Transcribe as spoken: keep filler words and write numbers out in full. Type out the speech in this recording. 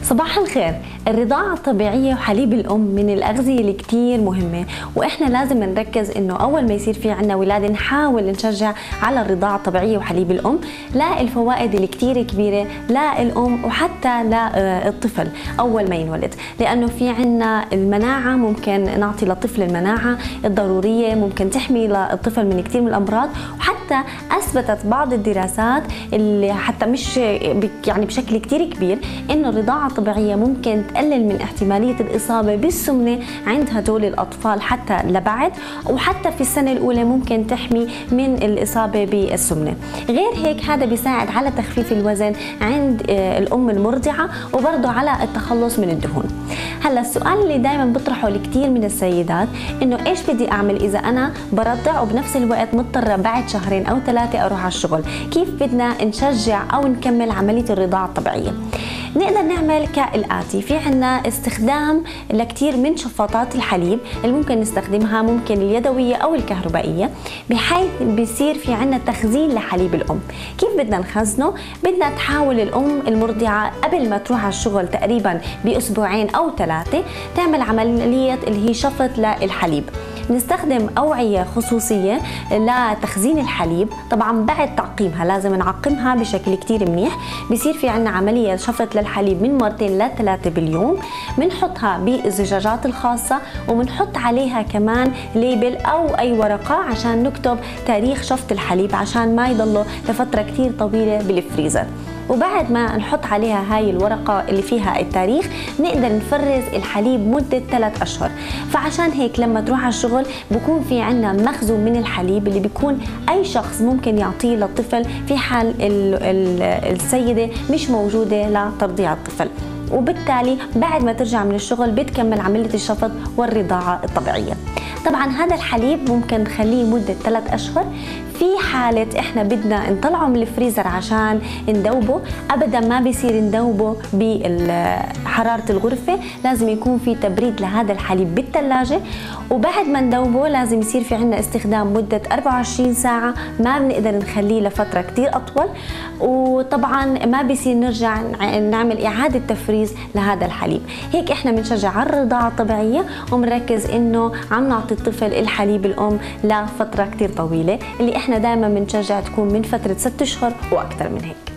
صباح الخير. الرضاعة الطبيعية وحليب الأم من الأغذية اللي كتير مهمة، وإحنا لازم نركز إنه أول ما يصير في عنا ولادة نحاول نشجع على الرضاعة الطبيعية وحليب الأم للفوائد اللي كتير كبيرة للأم وحتى للطفل أول ما ينولد، لأنه في عنا المناعة، ممكن نعطي للطفل المناعة الضرورية، ممكن تحمي للطفل من كتير من الأمراض. وحتى أثبتت بعض الدراسات اللي حتى مش يعني بشكل كتير كبير إنه الرضاعة الطبيعية ممكن تقلل من احتمالية الإصابة بالسمنة عند هدول الأطفال حتى لبعد، وحتى في السنة الأولى ممكن تحمي من الإصابة بالسمنة. غير هيك هذا بيساعد على تخفيف الوزن عند الأم المرضعة وبرضه على التخلص من الدهون. هلا السؤال اللي دائما بطرحه لكثير من السيدات إنه إيش بدي أعمل إذا أنا برضع وبنفس الوقت مضطرة بعد شهرين أو ثلاثة أروح على الشغل؟ كيف بدنا نشجع أو نكمل عملية الرضاعة الطبيعية؟ نقدر نعمل كالآتي: في عنا استخدام لكثير من شفاطات الحليب اللي ممكن نستخدمها، ممكن اليدوية أو الكهربائية، بحيث بيصير في عنا تخزين لحليب الأم. كيف بدنا نخزنه؟ بدنا تحاول الأم المرضعة قبل ما تروح على الشغل تقريبا بأسبوعين أو ثلاثة تعمل عملية اللي هي شفط للحليب. نستخدم أوعية خصوصية لتخزين الحليب، طبعا بعد تعقيمها لازم نعقمها بشكل كتير منيح. بيصير في عنا عملية شفط للحليب من مرتين لثلاثة باليوم. بنحطها بالزجاجات الخاصة وبنحط عليها كمان ليبل أو أي ورقة عشان نكتب تاريخ شفط الحليب عشان ما يضله لفترة كتير طويلة بالفريزر. وبعد ما نحط عليها هاي الورقة اللي فيها التاريخ نقدر نفرز الحليب مدة ثلاث أشهر. فعشان هيك لما تروح على الشغل بكون في عنا مخزون من الحليب اللي بيكون أي شخص ممكن يعطيه للطفل في حال ال ال السيدة مش موجودة لترضيع الطفل. وبالتالي بعد ما ترجع من الشغل بتكمل عملية الشفط والرضاعة الطبيعية. طبعا هذا الحليب ممكن نخليه مدة ثلاث أشهر. في حالة احنا بدنا نطلعه من الفريزر عشان ندوبه، ابدا ما بيصير ندوبه بحرارة الغرفة، لازم يكون في تبريد لهذا الحليب بالثلاجة. وبعد ما ندوبه لازم يصير في عنا استخدام مدة أربعة وعشرين ساعة، ما بنقدر نخليه لفترة كتير أطول. وطبعا ما بيصير نرجع نعمل إعادة تفريز لهذا الحليب. هيك احنا بنشجع على الرضاعة الطبيعية وبنركز انه عم نعطي الطفل الحليب الأم لفترة كتير طويلة، اللي احنا دائما بنشجع تكون من فترة ست أشهر وأكثر من هيك.